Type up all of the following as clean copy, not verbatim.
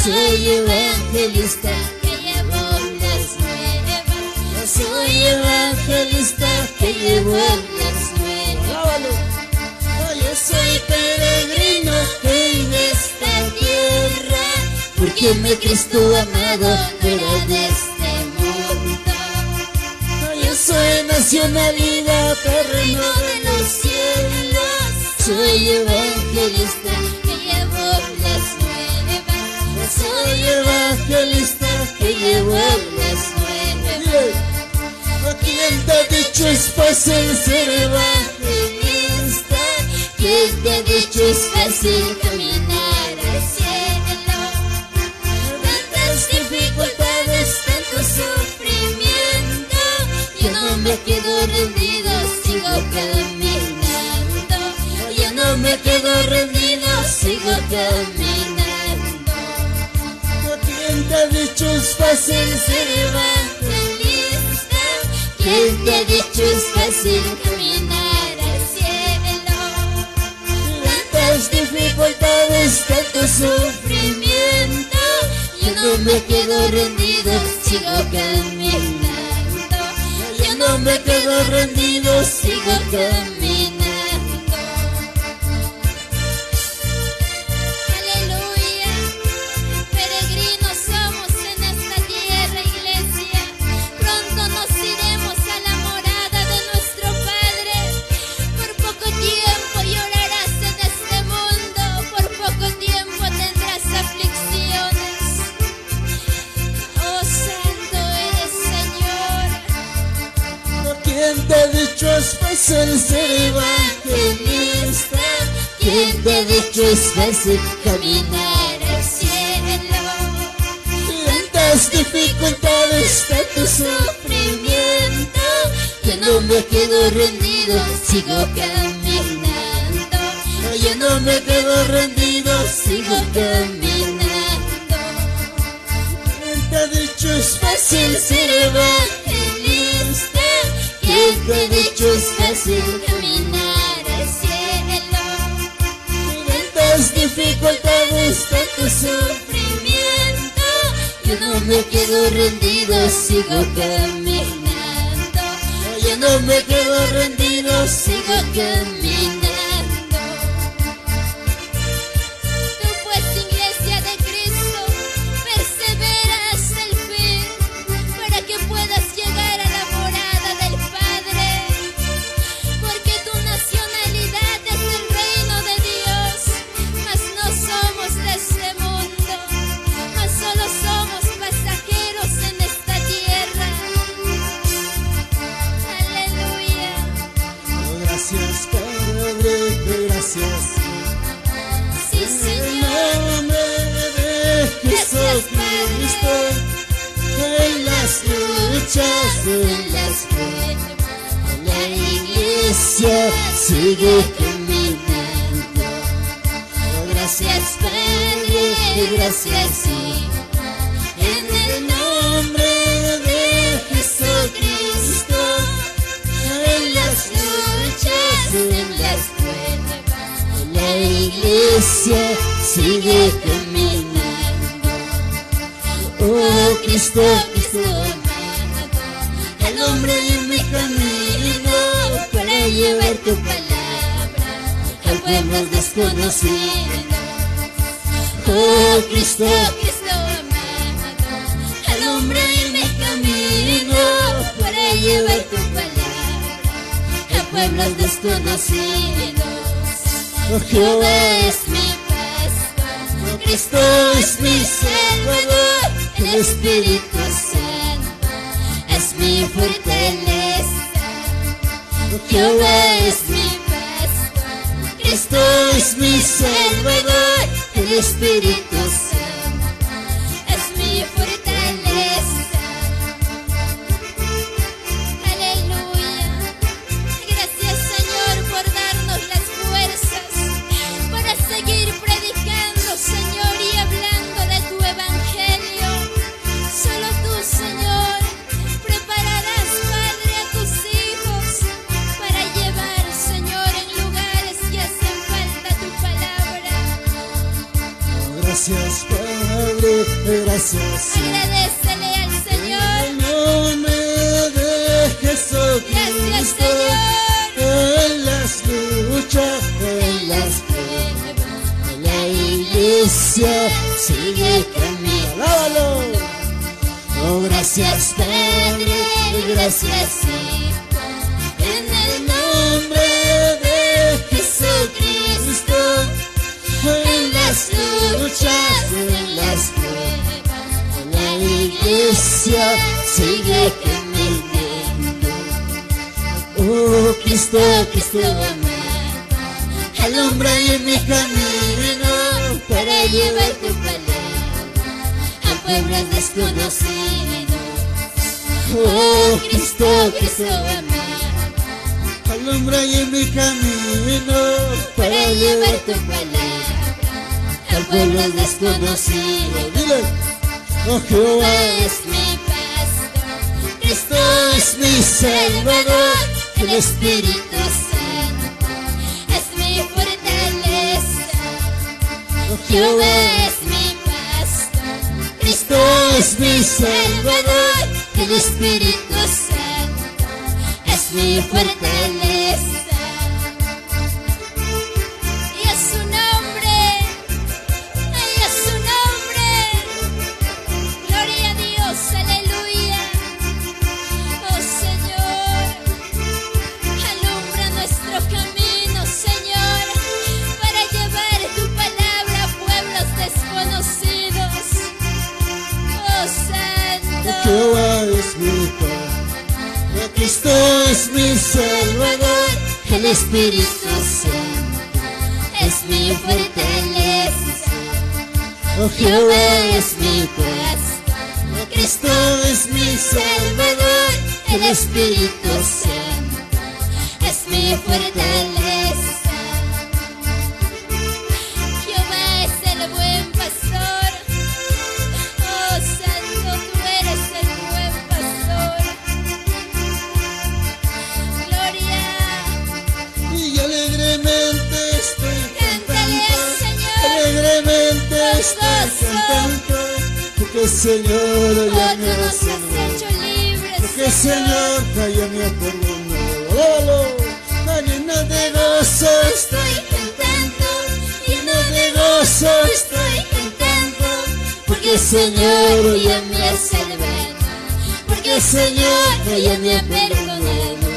Soy evangelista que llevo las nuevas. Yo soy evangelista que llevo las nuevas. Yo soy peregrino en esta tierra, porque me Cristo amado fuera de este mundo. Yo soy nacionalidad, terreno de los cielos. Soy evangelista que llevo las nuevas. Yo soy evangelista que llevo las nuevas. ¿Quién te ha dicho es fácil ser evangelista? ¿Quién te ha dicho es fácil caminar al cielo? Tantas dificultades, tanto sufrimiento, yo no me quedo rendido, sigo caminando. Yo no me quedo rendido, sigo caminando. ¿Quién te ha dicho es fácil ser evangelista? ¿Quién te ha dicho es fácil caminar al cielo? Tantas dificultades, tanto sufrimiento, yo no me quedo rendido, sigo caminando. Yo no me quedo rendido, sigo caminando. Aleluya. Peregrinos somos en esta tierra, iglesia. Pronto nos iremos a la morada de nuestro Padre. Por poco tiempo llorarás en este mundo, por poco tiempo tendrás aflicciones. Oh, santo eres, Señor. ¿Quién te ha dicho es fácil ser evangelista? ¿Quién te ha dicho es fácil caminar al cielo? Tantas dificultades, tanto sufrimiento, yo no me quedo rendido, sigo caminando. Yo no me quedo rendido, sigo caminando. ¿Quién te ha dicho es fácil ser evangelista? ¿Quién te ha dicho es fácil caminar al cielo? Tantas dificultades, tanto sufrimiento, yo no me quedo rendido, sigo caminando. Yo no me quedo rendido, sigo caminando. Tú pues, iglesia de Cristo, persevera hasta el fin, para que puedas llegar a la morada del Padre. Porque tu nacionalidad es el reino de Dios, mas no somos de este mundo, mas solo somos pasajeros en esta tierra. Aleluya. Gracias, Padre, gracias. Sí, En el Señor. nombre de Jesucristo, en las luchas, En las pruebas, la iglesia sigue caminando. gracias Padre, gracias Hijo. En el nombre de Jesucristo, en las luchas, en las pruebas, La iglesia sigue caminando. oh Cristo, Cristo amado, alumbre en mi camino para llevar tu palabra a pueblos desconocidos. Oh Cristo, Cristo amado, alumbre en mi camino para llevar tu palabra a pueblos desconocidos. Oh, Jehová Es mi pastor, Cristo es mi Salvador, el Espíritu Santo es mi fortaleza. Jehová es mi pastor, Cristo es mi Salvador, el Espíritu Santo es mi fortaleza. Aleluya. Gracias, Señor, por darnos las fuerzas para seguir predicando, Señor, y hablando de tu evangelio. Solo tú, Señor, prepararás, Padre, a tus hijos para llevar, Señor, en lugares que hacen falta tu palabra. Gracias, Padre, gracias. Agradécele al En Señor. el nombre de Jesucristo. Gracias, Señor. En las luchas, en las pruebas, la iglesia sigue caminando. ¡Alábalo! Oh, gracias, Padre, gracias, Hijo. En el nombre de Jesucristo. En las luchas, en las pruebas, la iglesia sigue caminando. Oh, Cristo, Cristo amado, alumbra en mi camino para llevar tu palabra a pueblos desconocidos. Oh, Cristo, Cristo amado, alumbra en mi camino para llevar tu palabra a pueblos desconocidos. Dile, oh, Jehová es mi pastor, Cristo es mi Salvador, el Espíritu Santo es mi fortaleza. Oh, Jehová es mi pastor, Cristo es mi Salvador, el Espíritu Santo es mi fortaleza. Y a su nombre, ay, a su nombre, gloria a Dios, aleluya. Oh Señor, alumbra nuestro camino, Señor, para llevar tu palabra a pueblos desconocidos. Oh Santo, Jehová es mi Padre, Cristo es mi Salvador, el Espíritu Santo es mi fortaleza. Oh, Jehová es mi pastor, Cristo es mi Salvador, el Espíritu Santo es mi fortaleza. Jehová es el buen pastor. Oh Santo, tú eres el buen pastor. Gloria. Y alegremente estoy cantando, alegremente estoy cantando, porque el Señor ya me ha salvado, porque el Señor ya me ha perdonado. Lleno de gozo estoy cantando, lleno de gozo estoy cantando, porque el Señor ya me ha salvado, porque el Señor ya me ha perdonado.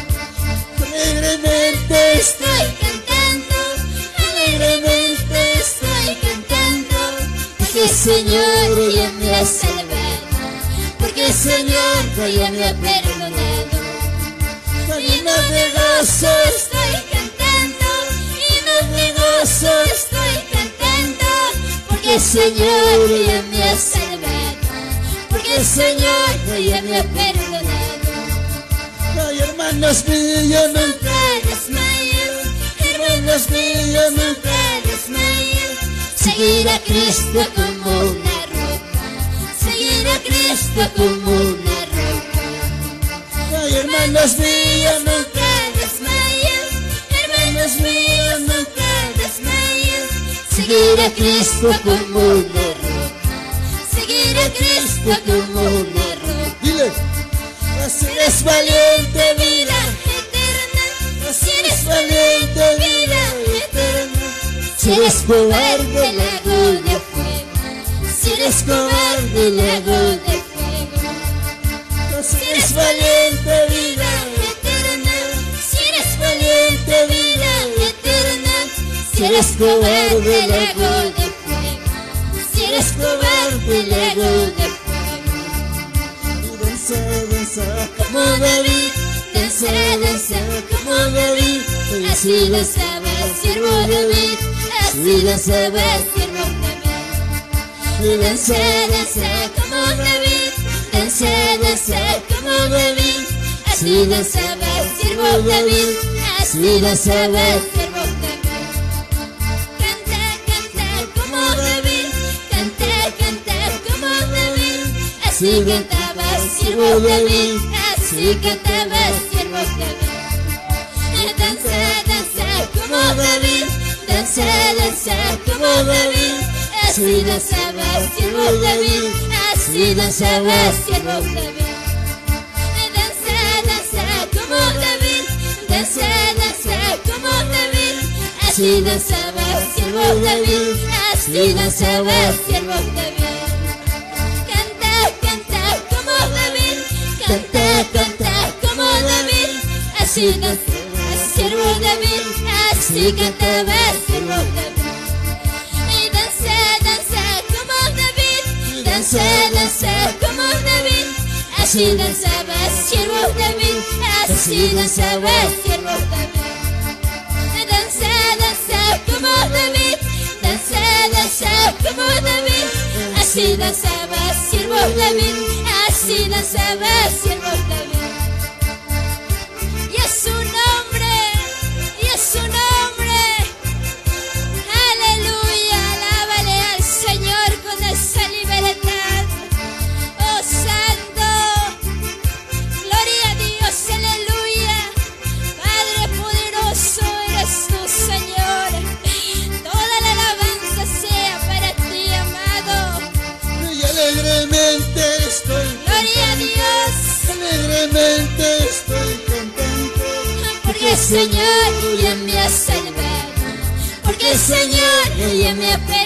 Alegremente estoy cantando, alegremente estoy cantando, porque el Señor ya me ha salvado, porque el Señor ya me ha perdonado. Lleno de gozo estoy cantando, lleno de gozo estoy cantando, porque el Señor ya me ha salvado, porque el Señor ya me ha perdonado. Ay, hermanos míos, nunca desmayo, hermanos míos, nunca desmayo. Seguir a Cristo como una roca, seguir a Cristo como una roca. Ay, hermanos míos, nunca desmayo, hermanos míos, nunca desmayo. Seguir a Cristo como una roca, seguir a Cristo como una roca. Dile, si eres valiente, vida eterna, si eres valiente, vida eterna. Si eres cobarde, lago de fuego, si eres cobarde, lago de fuego. Si eres valiente, vida eterna, si eres valiente, vida eterna. Si eres cobarde, lago de fuego, si eres cobarde, lago de fuego. Y danza, danza como David, danza, danza como David. Así danzaba el siervo David, así danzaba el siervo David. Y danza, danza como David, danza, danza como David. Así danzaba el siervo David, así danzaba el siervo David. Canta, canta como David, canta, canta como David. Así cantaba el siervo David, así cantaba el siervo David. Danza, danza como David, danza, danza como David. así danzaba siervo David, así danzaba siervo David. Danza como David, danza como David, así danzaba siervo David, así danzaba siervo David. Canta como David, canta como David, así danzaba siervo David, así cantaba siervo David. Y danza como David, danza como David, así danzaba siervo David, así danzaba siervo David. Danza como David, danza como David, así danzaba siervo David, así danzaba siervo David. Y es su nombre, y es su nombre. Aleluya, alábale al Señor con esa libertad. Oh Santo, gloria a Dios, aleluya. Padre poderoso eres tú, Señor. Toda la alabanza sea para ti, amado. Y alegremente estoy Gloria a Dios, alegremente estoy contento. porque Señor ya me ha salvado, porque Señor ya me ha perdonado.